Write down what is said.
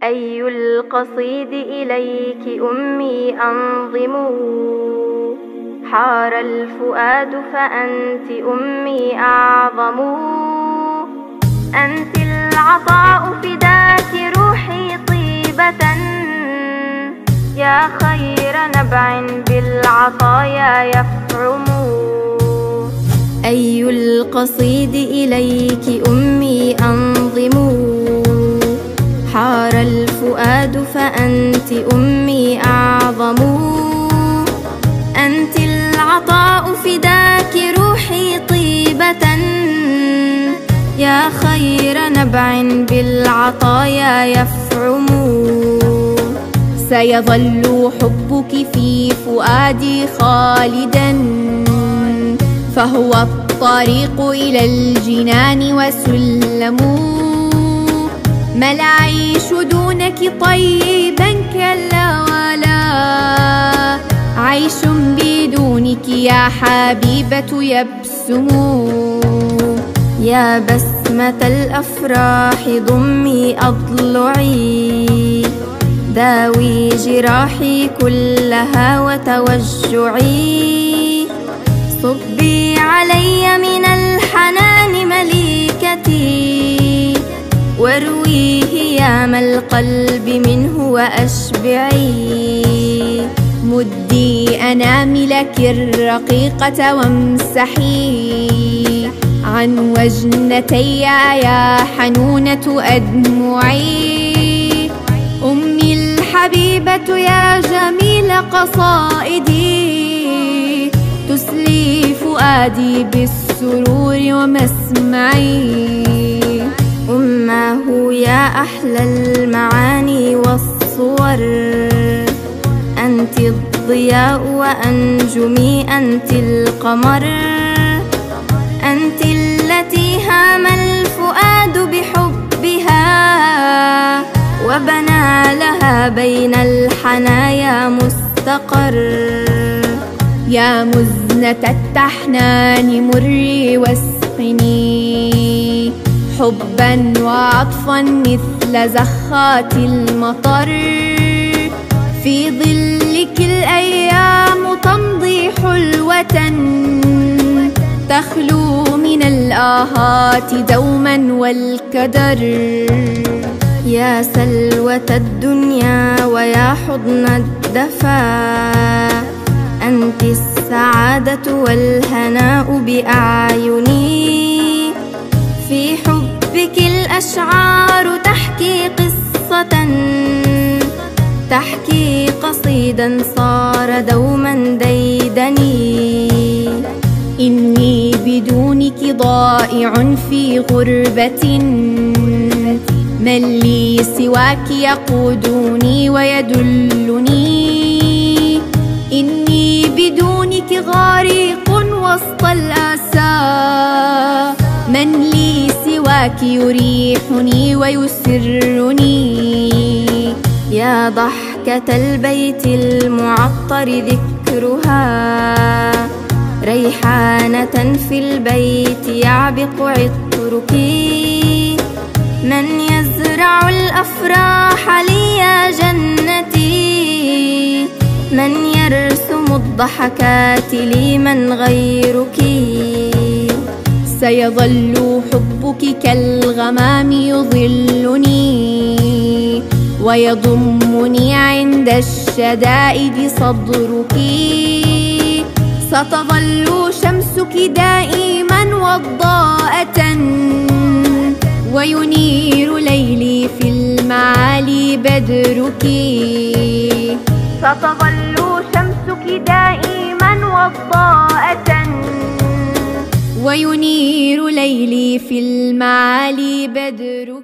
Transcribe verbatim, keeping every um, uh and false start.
أي القصيد إليك أمي أنظم، حار الفؤاد فأنت أمي أعظم. أنت العطاء فداك روحي طيبة، يا خير نبع بالعطايا يفعم. أي القصيد إليك أمي أنظم، حار الفؤاد فأنت أمي أعظم. أنت العطاء فداك روحي طيبة، يا خير نبع بالعطايا يفعم. سيظل حبك في فؤادي خالدا، فهو الطريق إلى الجنان وسلم. ما العيش دونك طيبا كلا ولا، عيش بدونك يا حبيبة يبسم. يا بسمة الأفراح ضمي أضلعي، داوي جراحي كلها وتوجعي. صبي علي من الحنان مليكتي، وارويه يام القلب منه وأشبعي. مدي أناملك الرقيقة وامسحي عن وجنتي يا حنونة أدمعي. أمي الحبيبة يا جميل قصائدي، تسلي فؤادي بالسرور ومسمعي. أماه يا أحلى المعاني والصور، أنت الضياء وأنجمي أنت القمر. أنت التي هام الفؤاد بحبها، وبنى لها بين الحنايا مستقر. يا مزنة التحنان مري واسقني، حبا وعطفا مثل زخات المطر. في ظلك الأيام تمضي حلوة، تخلو من الآهات دوما والكدر. يا سلوة الدنيا ويا حضن الدفا، أنت السعادة والهناء بأعيني. في حبك الأشعار تحكي قصة، تحكي قصيدا صار دوما ديدني. إني بدونك ضائع في غربة، من لي سواك يقودني ويدلني. إني بدونك غارق وسط الأسى، من لي سواك يريحني ويسرني. يا ضحكة البيت المعطر ذكرها، ريحانة في البيت يعبق عطرك. من يزرع الأفراح لي يا جنتي، من يرسم الضحكات لي من غيرك. سيظل حبك كالغمام يظلني، ويضمني عند الشدائد صدرك. ستظل شمسك دائما وضاءة، وينير ليلي في المعالي بدرك. ستظل شمسك دائما وضاءة، وينير ليلي في المعالي بدرك.